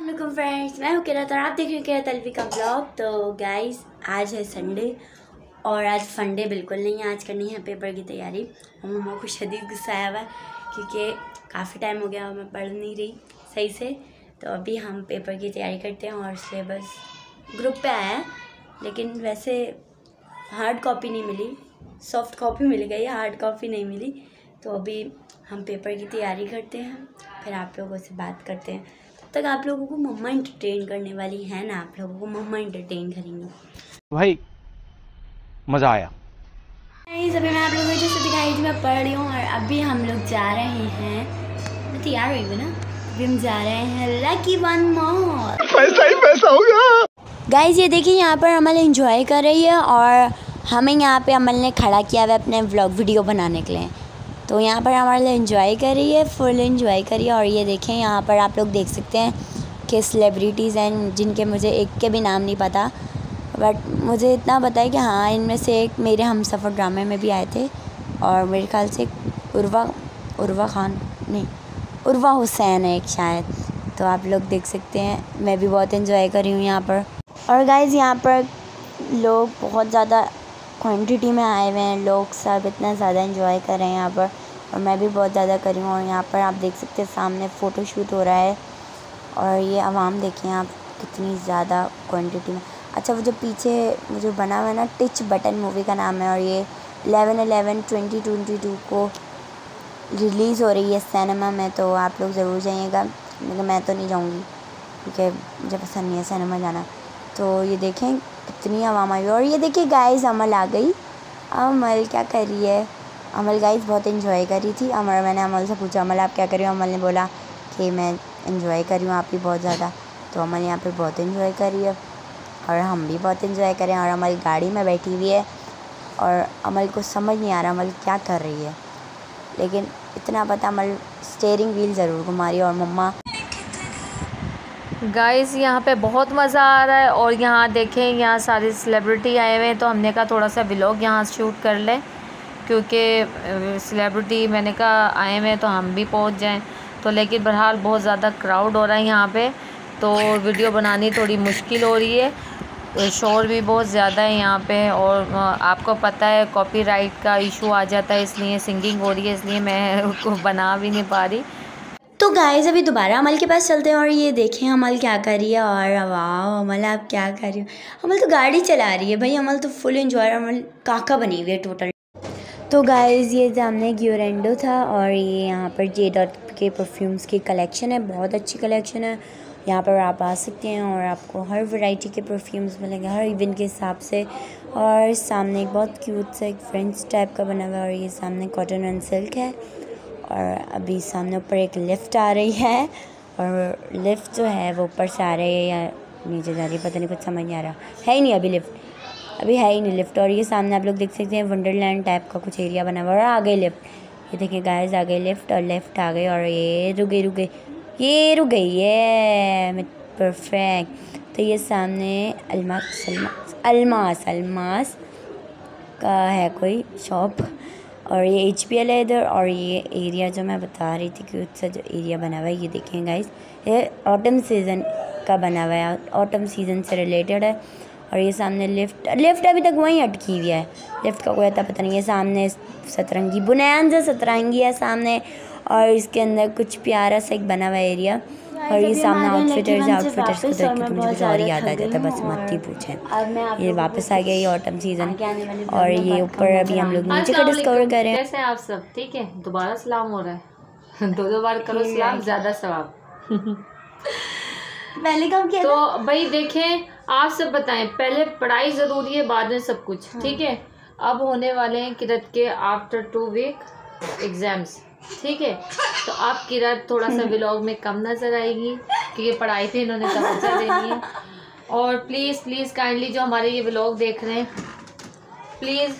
अस्सलाम फ्रेंड्स, मैं हूँ किरत और आप देख रहे हैं किरत अलवी का ब्लॉग। तो गाइस, आज है संडे और आज फंडे बिल्कुल नहीं है। आज करनी है पेपर की तैयारी और मम्मा को शदीद गुस्सा आया हुआ है क्योंकि काफ़ी टाइम हो गया मैं पढ़ नहीं रही सही से। तो अभी हम पेपर की तैयारी करते हैं और सिलेबस ग्रुप पे आया है, लेकिन वैसे हार्ड कॉपी नहीं मिली, सॉफ्ट कॉपी मिल गई, हार्ड कॉपी नहीं मिली। तो अभी हम पेपर की तैयारी करते हैं, फिर आप लोगों से बात करते हैं। तक आप लोगों को मम्मा एंटरटेन करने वाली है ना, आप लोगों को मम्मा एंटरटेन करेंगी भाई, मज़ा आया। अभी मैं आप लोगों को जैसे दिखाई थी, मैं पढ़ रही हूँ और अभी हम लोग जा रहे हैं, मैं तैयार हुई हूँ ना, अभी हम जा रहे हैं लकी वन मॉल। पैसा ही पैसा होगा। गाइज ये देखिए, यहाँ पर अमल एंजॉय कर रही है और हमें यहाँ पे अमल ने खड़ा किया हुआ है अपने व्लॉग वीडियो बनाने के लिए। तो यहाँ पर हमारे लिए एंजॉय कर रही है, फुल एंजॉय करिए। और ये देखें, यहाँ पर आप लोग देख सकते हैं कि सेलिब्रिटीज़ हैं जिनके मुझे एक के भी नाम नहीं पता, बट मुझे इतना पता है कि हाँ, इनमें से एक मेरे हमसफ़र ड्रामे में भी आए थे और मेरे ख्याल से उर्वा हुसैन है एक शायद। तो आप लोग देख सकते हैं, मैं भी बहुत एंजॉय कर रही हूँ यहाँ पर। और गाइज़ यहाँ पर लोग बहुत ज़्यादा क्वांटिटी में आए हुए हैं, लोग सब इतना ज़्यादा एंजॉय कर रहे हैं यहाँ पर और मैं भी बहुत ज़्यादा कर रही हूँ। और यहाँ पर आप देख सकते हैं सामने फ़ोटो शूट हो रहा है और ये आवाम देखें आप कितनी ज़्यादा क्वांटिटी में। अच्छा, वो जो पीछे वो जो बना हुआ है ना, टिच बटन मूवी का नाम है और ये 11/11/2022 को रिलीज़ हो रही है सिनेमा में। तो आप लोग ज़रूर जाइएगा, लेकिन मैं तो नहीं जाऊँगी क्योंकि मुझे पसंद नहीं है सिनेमा जाना। तो ये देखें कितनी आवाम आई। और ये देखिए गाइस, अमल आ गई। अमल क्या कर रही है? अमल गाइस बहुत एंजॉय कर रही थी। मैंने अमल से पूछा, अमल आप क्या कर रही हो? अमल ने बोला कि मैं एंजॉय कर रही हूँ, आप भी बहुत ज़्यादा। तो अमल यहाँ पे बहुत एंजॉय कर रही है और हम भी बहुत एंजॉय करें। और अमल गाड़ी में बैठी हुई है और अमल को समझ नहीं आ रहा अमल क्या कर रही है, लेकिन इतना पता अमल स्टीयरिंग व्हील ज़रूर घुमा रही है। और मम्मा गाइस यहाँ पे बहुत मज़ा आ रहा है और यहाँ देखें, यहाँ सारे सेलिब्रिटी आए हुए हैं। तो हमने कहा थोड़ा सा व्लॉग यहाँ शूट कर लें क्योंकि सेलिब्रिटी मैंने कहा आए हुए हैं तो हम भी पहुँच जाएं। तो लेकिन बहरहाल बहुत ज़्यादा क्राउड हो रहा है यहाँ पे, तो वीडियो बनानी थोड़ी मुश्किल हो रही है, शोर भी बहुत ज़्यादा है यहाँ पे। और आपको पता है कॉपीराइट का इशू आ जाता है, इसलिए सिंगिंग हो रही है, इसलिए मैं उसको बना भी नहीं पा रही। तो गाइस अभी दोबारा अमल के पास चलते हैं और ये देखें अमल क्या कर रही है। और वाह अमल, आप क्या कर रही हो? अमल तो गाड़ी चला रही है भाई, अमल तो फुल एंजॉय, अमल काका बनी हुई है टोटल। तो गाइस ये सामने ग्योरेंडो था और ये यहाँ पर J.Dot के परफ्यूम्स की कलेक्शन है, बहुत अच्छी कलेक्शन है। यहाँ पर आप आ सकते हैं और आपको हर वैरायटी के परफ्यूम्स मिलेंगे हर इवेंट के हिसाब से। और सामने एक बहुत क्यूट सा एक फ्रेंच टाइप का बना हुआ है और ये सामने कॉटन एंड सिल्क है। और अभी सामने ऊपर एक लिफ्ट आ रही है और लिफ्ट जो है वो ऊपर से आ रही है या नीचे जा रही है, पता नहीं, कुछ समझ नहीं आ रहा है ही नहीं, अभी है ही नहीं लिफ्ट। और ये सामने आप लोग देख सकते हैं वंडरलैंड टाइप का कुछ एरिया बना हुआ है और आ गई लिफ्ट। ये देखिए गाइस, आ गई लिफ्ट और लिफ्ट आ गई और ये रुक गई ये परफेक्ट। तो ये सामने अलमास का है कोई शॉप और ये HPL है इधर। और ये एरिया जो मैं बता रही थी क्यूट सा जो एरिया बना हुआ है, ये देखें गाइस, ये ऑटम सीज़न का बना हुआ है, ऑटम सीज़न से रिलेटेड है। और ये सामने लिफ्ट अभी तक वहीं अटकी हुई है, लिफ्ट का कोई अता पता नहीं है। सामने सतरंगी बुनियाद से सतरंगी है सामने और इसके अंदर कुछ प्यारा सा एक बना हुआ एरिया। और ये सामने आउटफिटर्स को देख के तो मुझे और याद आ जाता है, बस मत ही पूछें। ये वापस आ गया ये ऑटम सीज़न। और ये ऊपर अभी हम लोग नीचे का डिस्कवर कर रहे हैं। कैसे आप सब ठीक है? दोबारा सलाम हो रहा है दो बार करो सलाम, ज़्यादा सवाब। पहले कब किया तो भाई देखें, आप सब बताएं, पहले पढ़ाई ज़रूरी है, बाद में सब कुछ, ठीक है? अब होने वाले हैं किरत के आफ्टर 2 वीक एग्ज़ाम्स, ठीक है? तो आप किरत थोड़ा सा व्लॉग में कम नज़र आएगी क्योंकि पढ़ाई पे इन्होंने तवज्जो देनी है। और प्लीज़ काइंडली जो हमारे ये व्लॉग देख रहे हैं, प्लीज़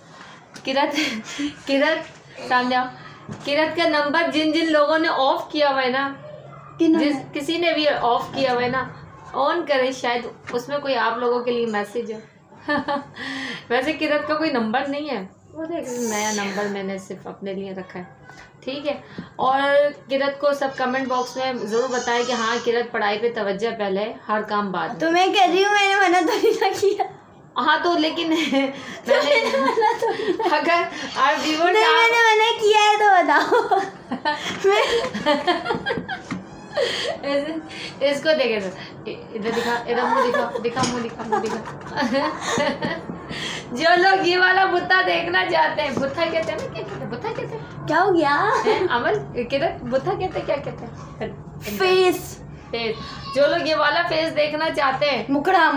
किरत सामने आओ। किरत का नंबर जिन लोगों ने ऑफ किया हुआ है ना, किसी ने भी ऑफ किया हुआ है ना, ऑन करें, शायद उसमें कोई आप लोगों के लिए मैसेज है। वैसे किरत का कोई नंबर नहीं है, वो देख नया नंबर मैंने सिर्फ अपने लिए रखा है, ठीक है। और किरत को सब कमेंट बॉक्स में ज़रूर बताएं कि हाँ किरत पढ़ाई पे तवज्जो पहले, हर काम बाद। तो मैं कर रही हूँ, मैंने मना तो नहीं किया। हाँ तो लेकिन मैंने मना तो अगर आप मैंने मना किया है तो बताओ। इसको देखे तो इधर दिखा, इधर मुँह दिखा, मुँह दिखा। जो लोग ये वाला बुत्ता देखना चाहते हैं, बुत्ता कहते हैं ना, क्या कहते हैं, बुत्ता कहते हैं, क्या हो गया अमल किरत, बुत्ता कहते हैं, क्या कहते हैं, फेस। जो लोग ये वाला फेस देखना चाहते हैं, मुखड़ा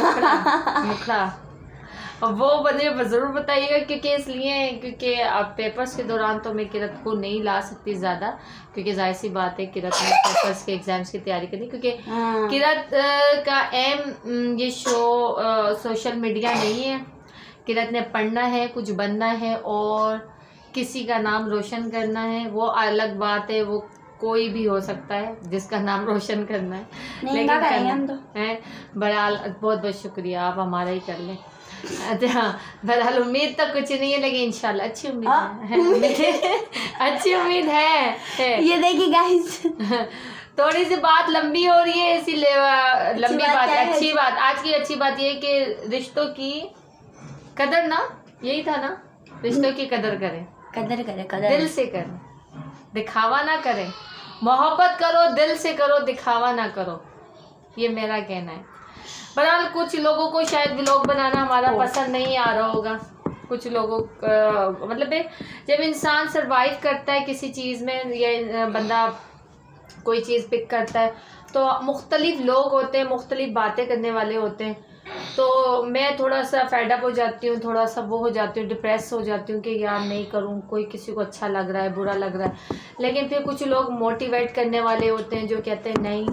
और वो मुझे ज़रूर बताइएगा, क्योंकि इसलिए क्योंकि आप पेपर्स के दौरान तो मैं किरत को नहीं ला सकती ज़्यादा, क्योंकि जाहिर सी बात है किरत ने पेपर्स के एग्ज़ाम्स की तैयारी करनी, क्योंकि किरत का एम ये शो सोशल मीडिया नहीं है। किरत ने पढ़ना है, कुछ बनना है और किसी का नाम रोशन करना है, वो अलग बात है, वो कोई भी हो सकता है जिसका नाम रोशन करना है, लेकिन करना है। बहरहाल बहुत बहुत शुक्रिया, आप हमारा ही कर लें। अच्छा बहरहाल उम्मीद तो कुछ नहीं है, लेकिन इंशाल्लाह अच्छी उम्मीद है। अच्छी उम्मीद है। ये देखिए गाइस, थोड़ी सी बात लंबी हो रही है, इसीलिए लंबी बात। अच्छी बात, आज की अच्छी बात ये कि रिश्तों की कदर, ना यही था ना, रिश्तों की कदर करें, कदर दिल से करें, दिखावा ना करें, मोहब्बत करो, दिल से करो, दिखावा ना करो, ये मेरा कहना है। बहरहाल कुछ लोगों को शायद व्लॉग बनाना हमारा पसंद नहीं आ रहा होगा, कुछ लोगों का मतलब जब इंसान सरवाइव करता है किसी चीज़ में, या बंदा कोई चीज़ पिक करता है, तो मुख्तलिफ लोग होते हैं, मुख्तलिफ बातें करने वाले होते हैं, तो मैं थोड़ा सा फेडअप हो जाती हूँ, थोड़ा सा वो हो जाती हूँ, डिप्रेस हो जाती हूँ कि यार नहीं करूँ, कोई किसी को अच्छा लग रहा है, बुरा लग रहा है। लेकिन फिर कुछ लोग मोटिवेट करने वाले होते हैं जो कहते हैं नहीं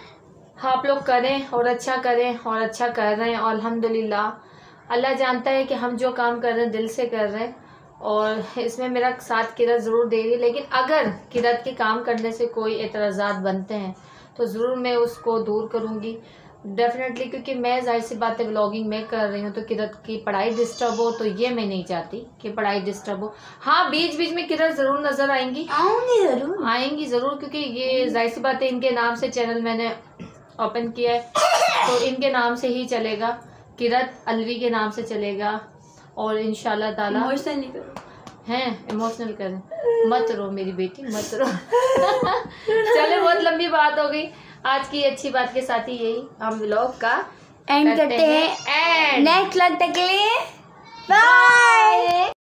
आप लोग करें और अच्छा करें, और अच्छा कर रहे हैं, और अल्हम्दुलिल्लाह अल्लाह जानता है कि हम जो काम कर रहे हैं दिल से कर रहे हैं, और इसमें मेरा साथ किरत ज़रूर दे रही है। लेकिन अगर किरत के काम करने से कोई एतराज़ात बनते हैं तो ज़रूर मैं उसको दूर करूँगी डेफिनेटली, क्योंकि मैं जाहिर सी बात है व्लॉगिंग मैं कर रही हूँ, तो किरत की पढ़ाई डिस्टर्ब हो, तो ये मैं नहीं चाहती कि पढ़ाई डिस्टर्ब हो। हाँ बीच बीच में किरत ज़रूर नज़र आएंगी, आएंगी ज़रूर, क्योंकि ये जाहिर सी बात है इनके नाम से चैनल मैंने ओपन किया है, तो इनके नाम से ही चलेगा, किरत अलवी के नाम से चलेगा, और इंशाल्लाह ताला इमोशनल करें, मत रो मेरी बेटी, मत रो। चले बहुत लंबी बात हो गई, आज की अच्छी बात के साथ ही यही हम व्लॉग का एंड करते हैं। नेक्स्ट व्लॉग तक के लिए बाय।